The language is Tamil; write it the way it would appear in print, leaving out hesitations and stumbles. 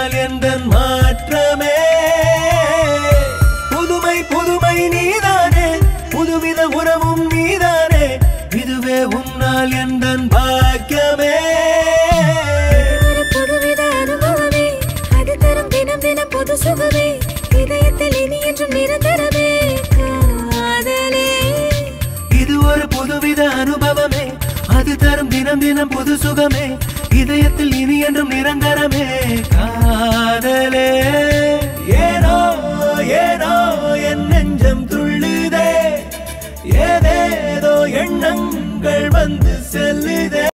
உன்னால் எந்தன் மாற்றமே புதுமை புதுமை நீதானே புதுவித உறவும் நீதானே இதுவே உன்னால் எந்தன் பாக்கியமே புதுவித அனுபவமே அது தரும் தினம் தினம் புது சுகமே இதயத்தில் இனி என்றும் நிரந்தரமே காதலே இது ஒரு புதுவித அனுபவமே அது தரும் தினம் தினம் புது சுகமே இதயத்தில் இனி என்றும் நிரந்தரமே காதலே ஏனோ ஏனோ என் நெஞ்சம் துள்ளுதே ஏதேதோ எண்ணங்கள் வந்து